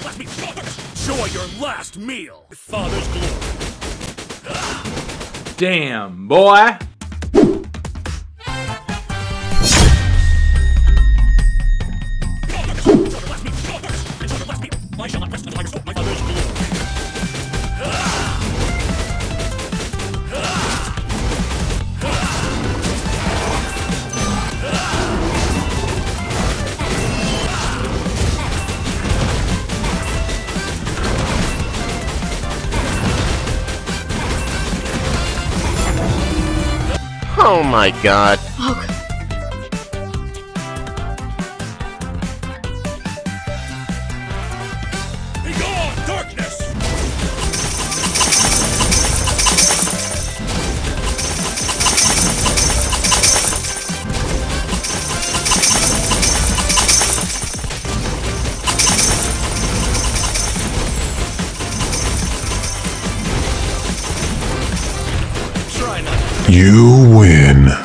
Enjoy your last meal with Father's glory. Damn, boy. I shall not rest until I restore my father's glory. Oh my god. Oh. Begone, darkness! Try not. You win.